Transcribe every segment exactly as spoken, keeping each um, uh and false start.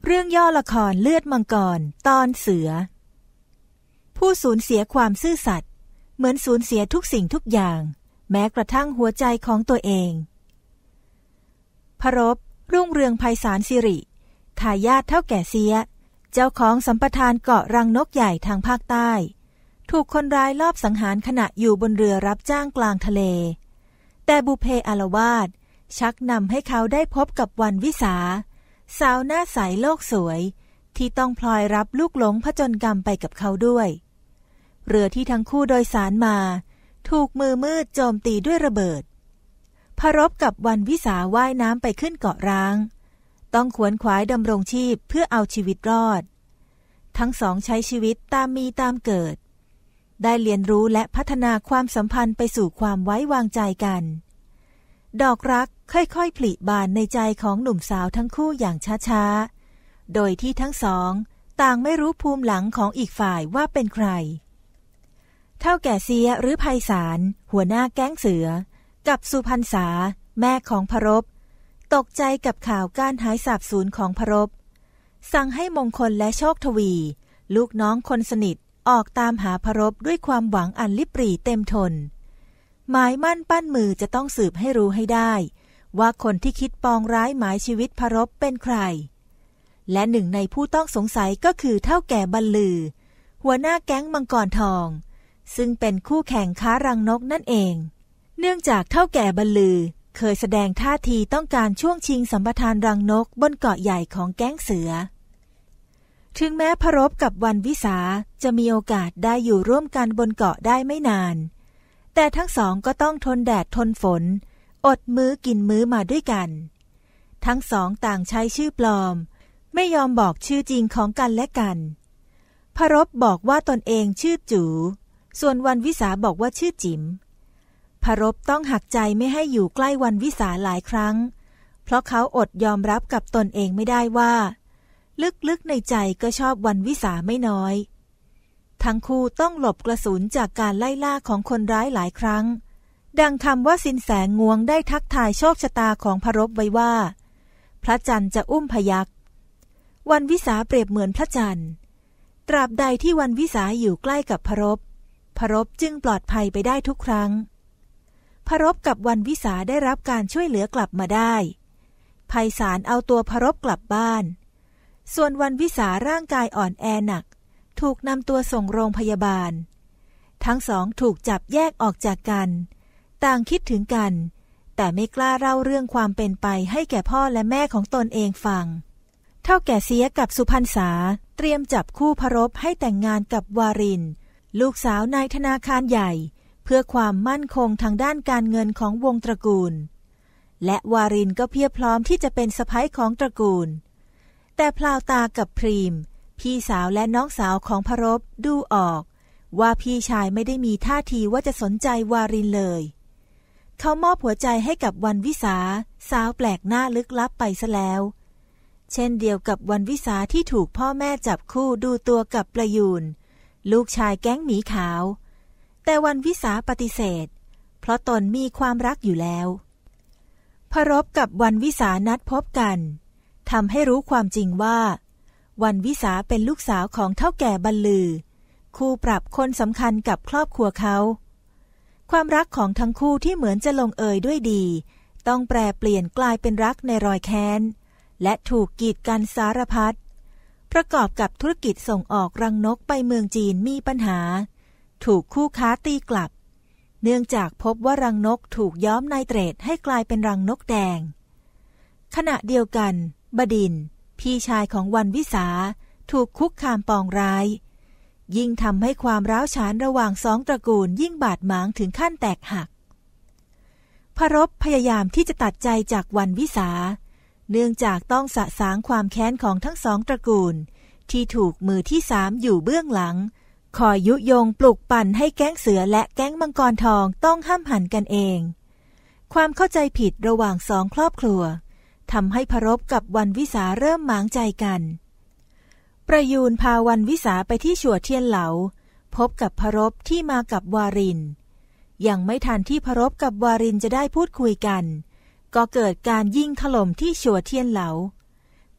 เรื่องย่อละครเลือดมังกรตอนเสือผู้สูญเสียความซื่อสัตย์เหมือนสูญเสียทุกสิ่งทุกอย่างแม้กระทั่งหัวใจของตัวเองพรบรุ่งเรืองไพศาลสิริทายาทเฒ่าแก่เสียเจ้าของสัมปทานเกาะรังนกใหญ่ทางภาคใต้ถูกคนร้ายลอบสังหารขณะอยู่บนเรือรับจ้างกลางทะเลแต่บุพเพอาละวาดชักนำให้เขาได้พบกับวันวิสาสาวหน้าใสโลกสวยที่ต้องพลอยรับลูกหลงผจญกรรมไปกับเขาด้วยเรือที่ทั้งคู่โดยสารมาถูกมือมืดโจมตีด้วยระเบิดพรบกับวันวิสาว่ายน้ำไปขึ้นเกาะร้างต้องขวนขวายดำรงชีพเพื่อเอาชีวิตรอดทั้งสองใช้ชีวิตตามมีตามเกิดได้เรียนรู้และพัฒนาความสัมพันธ์ไปสู่ความไว้วางใจกันดอกรักค่อยๆผลิบานในใจของหนุ่มสาวทั้งคู่อย่างช้าๆโดยที่ทั้งสองต่างไม่รู้ภูมิหลังของอีกฝ่ายว่าเป็นใครเฒ่าแก่เสียหรือไพศาลหัวหน้าแก๊งเสือกับสุพรรษาแม่ของพรบตกใจกับข่าวการหายสาบสูญของพรบสั่งให้มงคลและโชคทวีลูกน้องคนสนิทออกตามหาพรบด้วยความหวังอันลิบหรี่เต็มทนหมายมั่นปั้นมือจะต้องสืบให้รู้ให้ได้ว่าคนที่คิดปองร้ายหมายชีวิตพรบเป็นใครและหนึ่งในผู้ต้องสงสัยก็คือเฒ่าแก่บรรลือหัวหน้าแก๊งมังกรทองซึ่งเป็นคู่แข่งค้ารังนกนั่นเองเนื่องจากเฒ่าแก่บรรลือเคยแสดงท่าทีต้องการช่วงชิงสัมปทานรังนกบนเกาะใหญ่ของแก๊งเสือถึงแม้พรบกับวันวิสาจะมีโอกาสได้อยู่ร่วมกันบนเกาะได้ไม่นานแต่ทั้งสองก็ต้องทนแดดทนฝนอดมื้อกินมื้อมาด้วยกันทั้งสองต่างใช้ชื่อปลอมไม่ยอมบอกชื่อจริงของกันและกันพรบบอกว่าตนเองชื่อจูส่วนวันวิสาบอกว่าชื่อจิ๋มพรบต้องหักใจไม่ให้อยู่ใกล้วันวิสาหลายครั้งเพราะเขาอดยอมรับกับตนเองไม่ได้ว่าลึกๆในใจก็ชอบวันวิสาไม่น้อยทั้งคู่ต้องหลบกระสุนจากการไล่ล่าของคนร้ายหลายครั้งดังคำว่าสินแสงวงได้ทักทายโชคชะตาของพรบไว้ว่าพระจันทร์จะอุ้มพยัคฆ์วันวิสาเปรียบเหมือนพระจันทร์ตราบใดที่วันวิสาอยู่ใกล้กับพรบพรบจึงปลอดภัยไปได้ทุกครั้งพรบกับวันวิสาได้รับการช่วยเหลือกลับมาได้ไพศาลเอาตัวพรบกลับบ้านส่วนวันวิสาร่างกายอ่อนแอหนักถูกนำตัวส่งโรงพยาบาลทั้งสองถูกจับแยกออกจากกันต่างคิดถึงกันแต่ไม่กล้าเล่าเรื่องความเป็นไปให้แก่พ่อและแม่ของตนเองฟังเฒ่าแก่เสียกับสุพรรษาเตรียมจับคู่พรบให้แต่งงานกับวารินลูกสาวนายธนาคารใหญ่เพื่อความมั่นคงทางด้านการเงินของวงตระกูลและวารินก็เพียบพร้อมที่จะเป็นสะใภ้ของตระกูลแต่พลาวตากับพรีมพี่สาวและน้องสาวของพรบดูออกว่าพี่ชายไม่ได้มีท่าทีว่าจะสนใจวารินเลยเขามอบหัวใจให้กับวันวิสาสาวแปลกหน้าลึกลับไปซะแล้วเช่นเดียวกับวันวิสาที่ถูกพ่อแม่จับคู่ดูตัวกับประยูนลูกชายแก๊งหมีขาวแต่วันวิสาปฏิเสธเพราะตนมีความรักอยู่แล้วพรบกับวันวิสานัดพบกันทำให้รู้ความจริงว่าวันวิสาเป็นลูกสาวของเฒ่าแก่บรรลือคู่ปรับคนสำคัญกับครอบครัวเขาความรักของทั้งคู่ที่เหมือนจะลงเอยด้วยดีต้องแปรเปลี่ยนกลายเป็นรักในรอยแค้นและถูกกีดกันสารพัดประกอบกับธุรกิจส่งออกรังนกไปเมืองจีนมีปัญหาถูกคู่ค้าตีกลับเนื่องจากพบว่ารังนกถูกย้อมไนเตรตให้กลายเป็นรังนกแดงขณะเดียวกันบดินทร์พี่ชายของวันวิสาถูกคุกคามปองร้ายยิ่งทำให้ความร้าวฉานระหว่างสองตระกูลยิ่งบาดหมางถึงขั้นแตกหักพรบพยายามที่จะตัดใจจากวันวิสาเนื่องจากต้องสะสางความแค้นของทั้งสองตระกูลที่ถูกมือที่สามอยู่เบื้องหลังคอยยุยงปลุกปั่นให้แก๊งเสือและแก๊งมังกรทองต้องห้ามหันกันเองความเข้าใจผิดระหว่างสองครอบครัวทำให้พรบกับวันวิสาเริ่มหมางใจกันประยูนพาวันวิสาไปที่ฉัวเทียนเหลาพบกับพรบที่มากับวารินยังไม่ทันที่พรบกับวารินจะได้พูดคุยกันก็เกิดการยิงถล่มที่ฉัวเทียนเหลา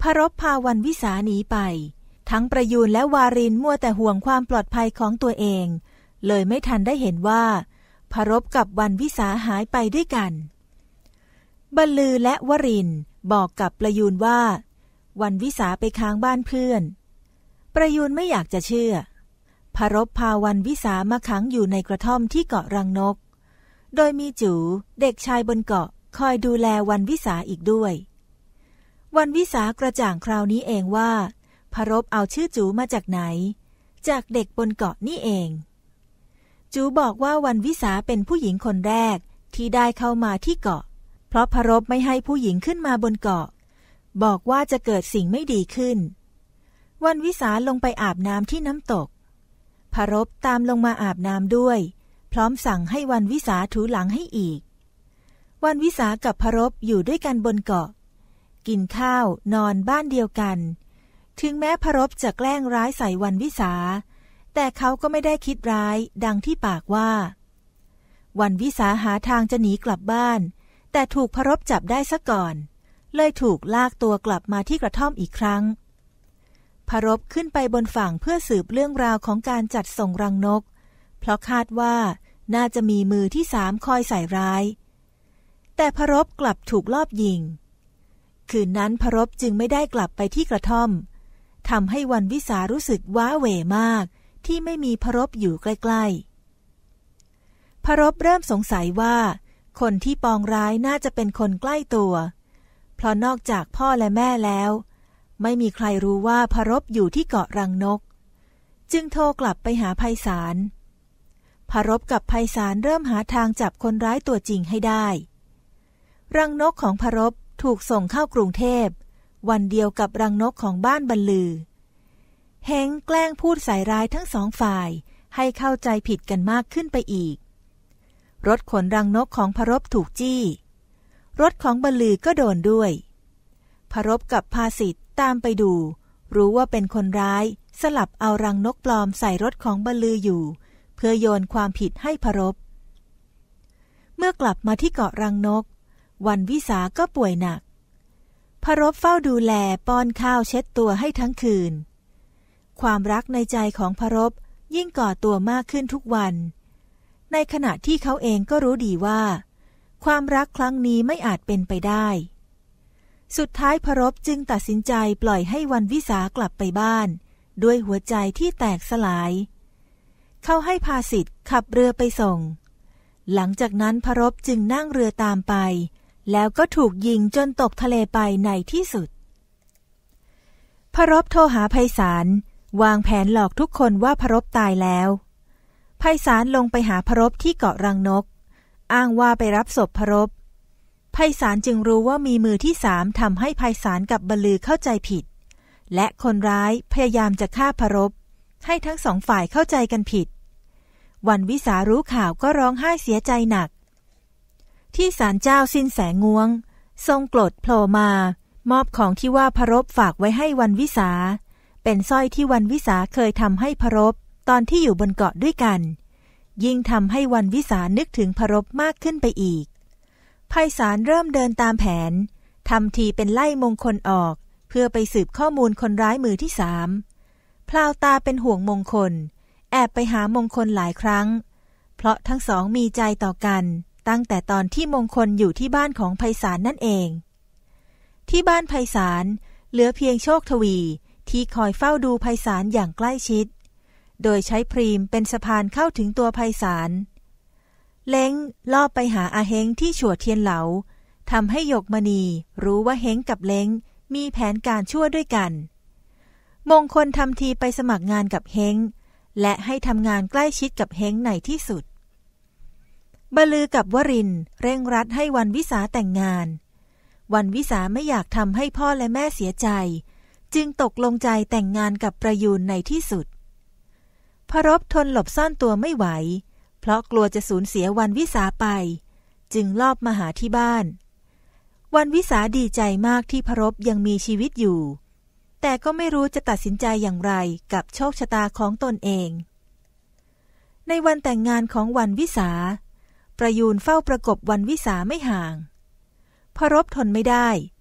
พรบพาวันวิสาหนีไปทั้งประยูรและวารินมัวแต่ห่วงความปลอดภัยของตัวเองเลยไม่ทันได้เห็นว่าพรบกับวันวิสาหายไปด้วยกันบรรลือและวรินบอกกับประยูรว่าวันวิสาไปค้างบ้านเพื่อนประยูรไม่อยากจะเชื่อพรบพาวันวิสามาขังอยู่ในกระท่อมที่เกาะรังนกโดยมีจูเด็กชายบนเกาะคอยดูแลวันวิสาอีกด้วยวันวิสากระจ่างคราวนี้เองว่าพรบเอาชื่อจูมาจากไหนจากเด็กบนเกาะนี่เองจูบอกว่าวันวิสาเป็นผู้หญิงคนแรกที่ได้เข้ามาที่เกาะเพราะพรบไม่ให้ผู้หญิงขึ้นมาบนเกาะบอกว่าจะเกิดสิ่งไม่ดีขึ้นวันวิสาลงไปอาบน้ำที่น้ำตกพรบตามลงมาอาบน้ำด้วยพร้อมสั่งให้วันวิสาถูหลังให้อีกวันวิสากับพรบอยู่ด้วยกันบนเกาะกินข้าวนอนบ้านเดียวกันถึงแม้พรบจะแกล้งร้ายใส่วันวิสาแต่เขาก็ไม่ได้คิดร้ายดังที่ปากว่าวันวิสาหาทางจะหนีกลับบ้านแต่ถูกพรบจับได้ซะก่อนเลยถูกลากตัวกลับมาที่กระท่อมอีกครั้งพรบขึ้นไปบนฝั่งเพื่อสืบเรื่องราวของการจัดส่งรังนกเพราะคาดว่าน่าจะมีมือที่สามคอยใส่ร้ายแต่พรบกลับถูกลอบยิงคืนนั้นพรบจึงไม่ได้กลับไปที่กระท่อมทำให้วันวิสารู้สึกว้าเหวมากที่ไม่มีพรบอยู่ใกล้ๆพรบเริ่มสงสัยว่าคนที่ปองร้ายน่าจะเป็นคนใกล้ตัวเพราะนอกจากพ่อและแม่แล้วไม่มีใครรู้ว่าพรบอยู่ที่เกาะรังนกจึงโทรกลับไปหาไพศาลพรบกับไพศาลเริ่มหาทางจับคนร้ายตัวจริงให้ได้รังนกของพรบถูกส่งเข้ากรุงเทพวันเดียวกับรังนกของบ้านบรรลือเฮงแกล้งพูดใส่ร้ายทั้งสองฝ่ายให้เข้าใจผิดกันมากขึ้นไปอีกรถขนรังนกของพรบถูกจี้รถของบรรลือก็โดนด้วยพรบกับภาสิทธิ์ตามไปดูรู้ว่าเป็นคนร้ายสลับเอารังนกปลอมใส่รถของบรรลืออยู่เพื่อโยนความผิดให้พรบเมื่อกลับมาที่เกาะรังนกวันวิสาก็ป่วยหนักพรบเฝ้าดูแลป้อนข้าวเช็ดตัวให้ทั้งคืนความรักในใจของพรบยิ่งก่อตัวมากขึ้นทุกวันในขณะที่เขาเองก็รู้ดีว่าความรักครั้งนี้ไม่อาจเป็นไปได้สุดท้ายพรบจึงตัดสินใจปล่อยให้วันวิสากลับไปบ้านด้วยหัวใจที่แตกสลายเขาให้ภาสิทธิ์ขับเรือไปส่งหลังจากนั้นพรบจึงนั่งเรือตามไปแล้วก็ถูกยิงจนตกทะเลไปในที่สุดพรบโทรหาไพศาลวางแผนหลอกทุกคนว่าพรบตายแล้วไพศาลลงไปหาพรบที่เกาะรังนกอ้างว่าไปรับศพพรบไพศาลจึงรู้ว่ามีมือที่สามทำให้ไพศาลกับบรรลือเข้าใจผิดและคนร้ายพยายามจะฆ่าพรบให้ทั้งสองฝ่ายเข้าใจกันผิดวันวิสารู้ข่าวก็ร้องไห้เสียใจหนักที่ศาลเจ้าสินแสงวงทรงโกรธโผล่มามอบของที่ว่าพรบฝากไว้ให้วันวิสาเป็นสร้อยที่วันวิสาเคยทำให้พรบตอนที่อยู่บนเกาะด้วยกันยิ่งทำให้วันวิสานึกถึงพรบมากขึ้นไปอีกไพศาลเริ่มเดินตามแผนทำทีเป็นไล่มงคลออกเพื่อไปสืบข้อมูลคนร้ายมือที่สามพลาวตาเป็นห่วงมงคลแอบไปหามงคลหลายครั้งเพราะทั้งสองมีใจต่อกันตั้งแต่ตอนที่มงคลอยู่ที่บ้านของไพศาลนั่นเองที่บ้านไพศาลเหลือเพียงโชคทวีที่คอยเฝ้าดูไพศาลอย่างใกล้ชิดโดยใช้พรีมเป็นสะพานเข้าถึงตัวไพศาลเล้งลอบไปหาอาเฮงที่ฉัวเทียนเหลาทำให้หยกมณีรู้ว่าเฮงกับเล้งมีแผนการชั่วด้วยกันมงคลทำทีไปสมัครงานกับเฮงและให้ทำงานใกล้ชิดกับเฮงในที่สุดบรรลือกับวรินทร์เร่งรัดให้วันวิสาแต่งงานวันวิสาไม่อยากทำให้พ่อและแม่เสียใจจึงตกลงใจแต่งงานกับประยูรในที่สุดพรบทนหลบซ่อนตัวไม่ไหวเพราะกลัวจะสูญเสียวันวิสาไปจึงลอบมาหาที่บ้านวันวิสาดีใจมากที่พรบยังมีชีวิตอยู่แต่ก็ไม่รู้จะตัดสินใจอย่างไรกับโชคชะตาของตนเองในวันแต่งงานของวันวิสาประยูรเฝ้าประกบวันวิสาไม่ห่างพรบทนไม่ได้ไป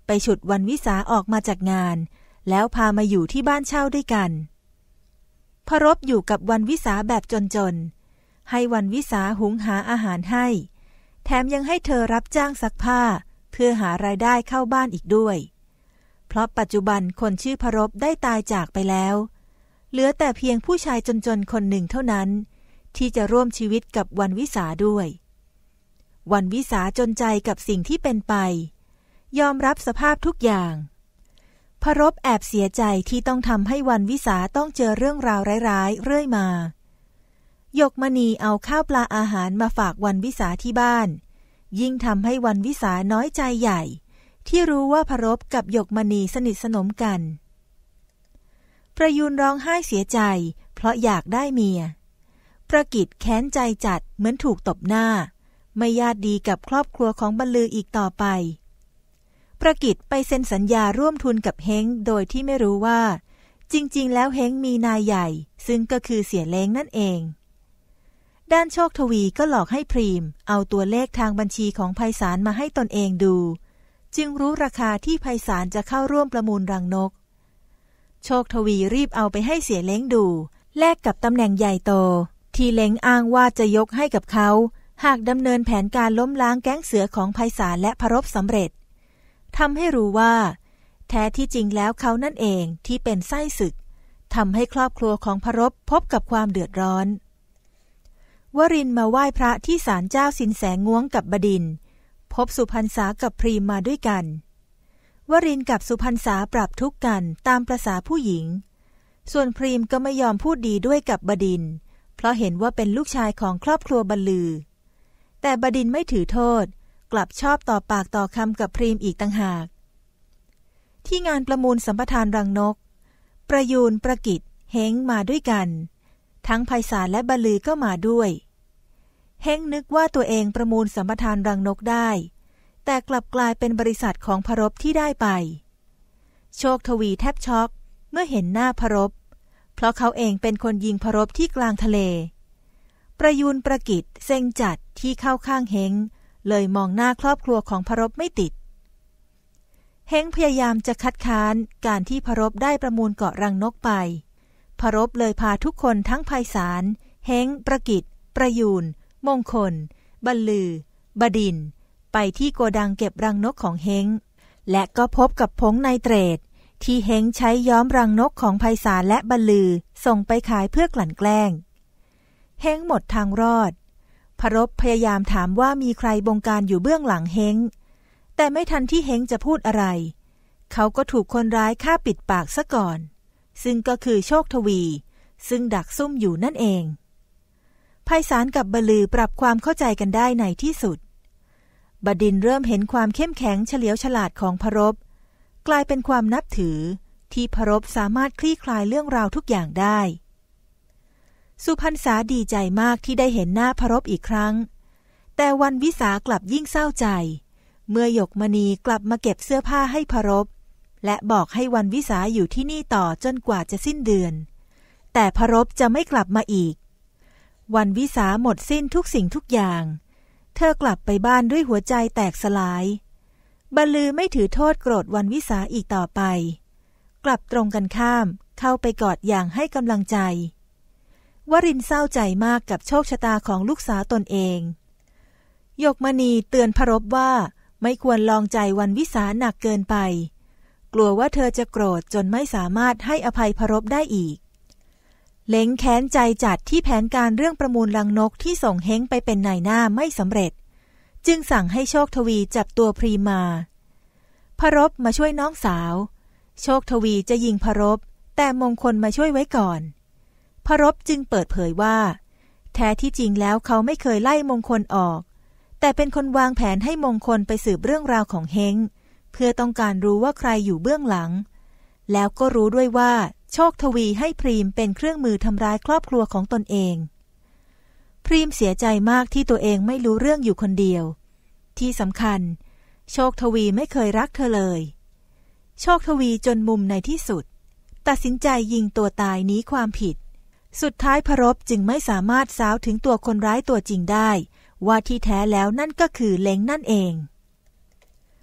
ไปฉุดวันวิสาออกมาจากงานแล้วพามาอยู่ที่บ้านเช่าด้วยกันพรบอยู่กับวันวิสาแบบจนๆให้วันวิสาหุงหาอาหารให้แถมยังให้เธอรับจ้างซักผ้าเพื่อหารายได้เข้าบ้านอีกด้วยเพราะปัจจุบันคนชื่อพรบได้ตายจากไปแล้วเหลือแต่เพียงผู้ชายจนๆคนหนึ่งเท่านั้นที่จะร่วมชีวิตกับวันวิสาด้วยวันวิสาจนใจกับสิ่งที่เป็นไปยอมรับสภาพทุกอย่างพรบแอบเสียใจที่ต้องทำให้วันวิสาต้องเจอเรื่องราวร้ายๆเรื่อยมาหยกมณีเอาข้าวปลาอาหารมาฝากวันวิสาที่บ้านยิ่งทำให้วันวิสาน้อยใจใหญ่ที่รู้ว่าพรบกับหยกมณีสนิทสนมกันประยูนร้องไห้เสียใจเพราะอยากได้เมียประกิตแค้นใจจัดเหมือนถูกตบหน้าไม่ญาติดีกับครอบครัวของบรรลืออีกต่อไปประกิตไปเซ็นสัญญาร่วมทุนกับเฮ้งโดยที่ไม่รู้ว่าจริงๆแล้วเฮ้งมีนายใหญ่ซึ่งก็คือเสี่ยเล้งนั่นเองด้านโชคทวีก็หลอกให้พรีมเอาตัวเลขทางบัญชีของไพศาลมาให้ตนเองดูจึงรู้ราคาที่ไพศาลจะเข้าร่วมประมูลรังนกโชคทวีรีบเอาไปให้เสี่ยเล้งดูแลกกับตำแหน่งใหญ่โตที่เล้งอ้างว่าจะยกให้กับเขาหากดำเนินแผนการล้มล้างแก๊งเสือของไพศาลและพรบสำเร็จทำให้รู้ว่าแท้ที่จริงแล้วเขานั่นเองที่เป็นไส้ศึกทำให้ครอบครัวของพรบพบกับความเดือดร้อนวรินทร์มาไหว้พระที่ศาลเจ้าสินแสง้วงกับบดินทร์พบสุพรรณษากับพรีมมาด้วยกันวรินทร์กับสุพรรณษาปรับทุกข์กันตามประสาผู้หญิงส่วนพรีมก็ไม่ยอมพูดดีด้วยกับบดินทร์เพราะเห็นว่าเป็นลูกชายของครอบครัวบรรลือแต่บดินทร์ไม่ถือโทษกลับชอบต่อปากต่อคำกับพรีมอีกต่างหากที่งานประมูลสัมปทานรังนกประยูนประกิตเฮ้งมาด้วยกันทั้งไพศาลและบรรลือก็มาด้วยเฮ้งนึกว่าตัวเองประมูลสัมปทานรังนกได้แต่กลับกลายเป็นบริษัทของพรบที่ได้ไปโชคทวีแทบช็อกเมื่อเห็นหน้าพรบเพราะเขาเองเป็นคนยิงพรบที่กลางทะเลประยูนประกิตเซ็งจัดที่เข้าข้างเฮ้งเลยมองหน้าครอบครัวของพรบไม่ติดเฮ้งพยายามจะคัดค้านการที่พรบได้ประมูลเกาะรังนกไปพรบเลยพาทุกคนทั้งไพศาลเฮ้งประกิตประยูนมงคลบรรลือบดินทร์ไปที่โกดังเก็บรังนกของเฮ้งและก็พบกับผงไนเตรตที่เฮ้งใช้ย้อมรังนกของไพศาลและบรรลือส่งไปขายเพื่อกลั่นแกล้งเฮ้งหมดทางรอดพรบพยายามถามว่ามีใครบงการอยู่เบื้องหลังเฮ้งแต่ไม่ทันที่เฮ้งจะพูดอะไรเขาก็ถูกคนร้ายฆ่าปิดปากซะก่อนซึ่งก็คือโชคทวีซึ่งดักซุ่มอยู่นั่นเองไพศาลกับบรรลือปรับความเข้าใจกันได้ในที่สุดบดินทร์เริ่มเห็นความเข้มแข็งเฉลียวฉลาดของพรบกลายเป็นความนับถือที่พรบสามารถคลี่คลายเรื่องราวทุกอย่างได้สุพรรณษาดีใจมากที่ได้เห็นหน้าพรบอีกครั้งแต่วันวิสากลับยิ่งเศร้าใจเมื่อหยกมณีกลับมาเก็บเสื้อผ้าให้พรบและบอกให้วันวิสาอยู่ที่นี่ต่อจนกว่าจะสิ้นเดือนแต่พรบจะไม่กลับมาอีกวันวิสาหมดสิ้นทุกสิ่งทุกอย่างเธอกลับไปบ้านด้วยหัวใจแตกสลายบรรลือไม่ถือโทษโกรธวันวิสาอีกต่อไปกลับตรงกันข้ามเข้าไปกอดอย่างให้กำลังใจวรินทร์เศร้าใจมากกับโชคชะตาของลูกสาวตนเองหยกมณีเตือนพรบว่าไม่ควรลองใจวันวิสาหนักเกินไปกลัวว่าเธอจะโกรธจนไม่สามารถให้อภัยพรบได้อีกเล้งแค้นใจจัดที่แผนการเรื่องประมูลรังนกที่ส่งเฮ้งไปเป็นนายหน้าไม่สำเร็จจึงสั่งให้โชคทวีจับตัวพรีมาพรบมาช่วยน้องสาวโชคทวีจะยิงพรบแต่มงคลมาช่วยไว้ก่อนพรบจึงเปิดเผยว่าแท้ที่จริงแล้วเขาไม่เคยไล่มงคลออกแต่เป็นคนวางแผนให้มงคลไปสืบเรื่องราวของเฮ้งเพื่อต้องการรู้ว่าใครอยู่เบื้องหลังแล้วก็รู้ด้วยว่าโชคทวีให้พรีมเป็นเครื่องมือทำร้ายครอบครัวของตนเองพรีมเสียใจมากที่ตัวเองไม่รู้เรื่องอยู่คนเดียวที่สำคัญโชคทวีไม่เคยรักเธอเลยโชคทวีจนมุมในที่สุดตัดสินใจยิงตัวตายหนีความผิดสุดท้ายพรบจึงไม่สามารถสาวถึงตัวคนร้ายตัวจริงได้ว่าที่แท้แล้วนั่นก็คือเล้งนั่นเองพ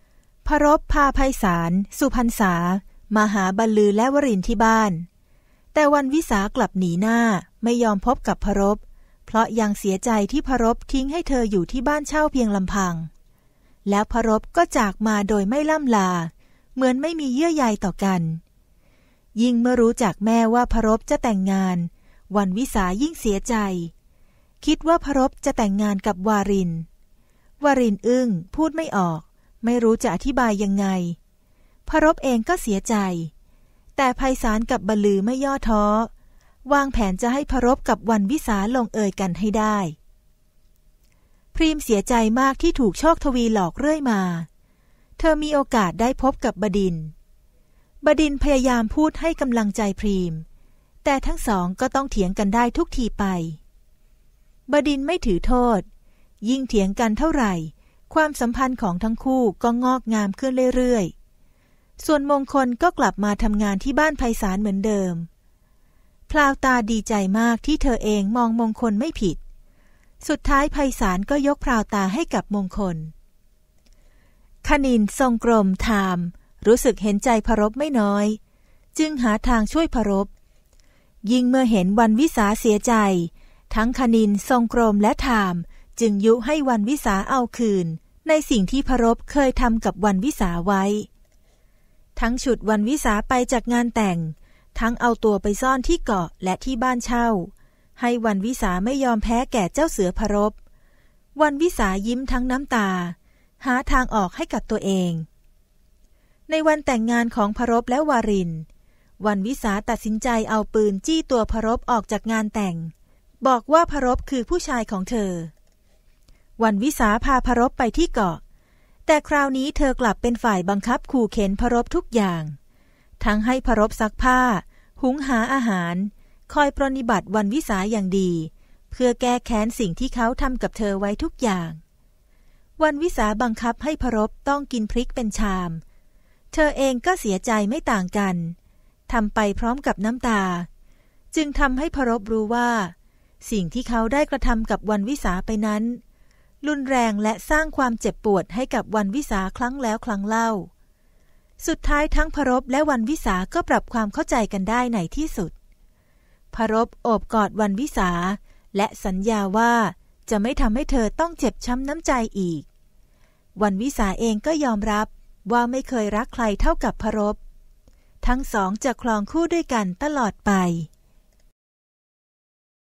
พรบพาไพศาลสุพรรษามาหาบรรลือและวรินทร์ที่บ้านแต่วันวิสากลับหนีหน้าไม่ยอมพบกับพรบเพราะยังเสียใจที่พรบทิ้งให้เธออยู่ที่บ้านเช่าเพียงลำพังแล้วพรบก็จากมาโดยไม่ล่ำลาเหมือนไม่มีเยื่อใยต่อกันยิ่งเมื่อรู้จากแม่ว่าพรบจะแต่งงานวันวิสายิ่งเสียใจคิดว่าพรบจะแต่งงานกับวารินวารินอึ้งพูดไม่ออกไม่รู้จะอธิบายยังไงพรบเองก็เสียใจแต่ไพศาลกับบรรลือไม่ย่อท้อวางแผนจะให้พรบกับวันวิสาลงเอยกันให้ได้พรีมเสียใจมากที่ถูกโชคทวีหลอกเรื่อยมาเธอมีโอกาสได้พบกับบดินทร์บดินทร์พยายามพูดให้กำลังใจพรีมแต่ทั้งสองก็ต้องเถียงกันได้ทุกทีไปบดินทร์ไม่ถือโทษยิ่งเถียงกันเท่าไหร่ความสัมพันธ์ของทั้งคู่ก็งอกงามขึ้นเรื่อยๆส่วนมงคลก็กลับมาทำงานที่บ้านไพศาลเหมือนเดิมพลาวตาดีใจมากที่เธอเองมองมงคลไม่ผิดสุดท้ายไพศาลก็ยกพราวตาให้กับมงคลคณินทรงกรมถามรู้สึกเห็นใจพรบไม่น้อยจึงหาทางช่วยพรบยิ่งเมื่อเห็นวันวิสาเสียใจทั้งคณินทรงกรมและถามจึงยุให้วันวิสาเอาคืนในสิ่งที่พรบเคยทำกับวันวิสาไว้ทั้งฉุดวันวิสาไปจากงานแต่งทั้งเอาตัวไปซ่อนที่เกาะและที่บ้านเช่าให้วันวิสาไม่ยอมแพ้แก่เจ้าเสือพรบวันวิสายิ้มทั้งน้ำตาหาทางออกให้กับตัวเองในวันแต่งงานของพรบและวารินวันวิสาตัดสินใจเอาปืนจี้ตัวพรบออกจากงานแต่งบอกว่าพรบคือผู้ชายของเธอวันวิสาพาพรบไปที่เกาะแต่คราวนี้เธอกลับเป็นฝ่ายบังคับขู่เข็นพรบทุกอย่างทั้งให้พรบซักผ้าหุงหาอาหารคอยปรนนิบัติวันวิสาอย่างดีเพื่อแก้แค้นสิ่งที่เขาทำกับเธอไว้ทุกอย่างวันวิสาบังคับให้พรบต้องกินพริกเป็นชามเธอเองก็เสียใจไม่ต่างกันทำไปพร้อมกับน้ำตาจึงทำให้พรบรู้ว่าสิ่งที่เขาได้กระทำกับวันวิสาไปนั้นรุนแรงและสร้างความเจ็บปวดให้กับวันวิสาครั้งแล้วครั้งเล่าสุดท้ายทั้งพรบและวันวิสาก็ปรับความเข้าใจกันได้ในที่สุดพรบโอบกอดวันวิสาและสัญญาว่าจะไม่ทำให้เธอต้องเจ็บช้ำน้ำใจอีกวันวิสาเองก็ยอมรับว่าไม่เคยรักใครเท่ากับพรบทั้งสองจะครองคู่ด้วยกันตลอดไป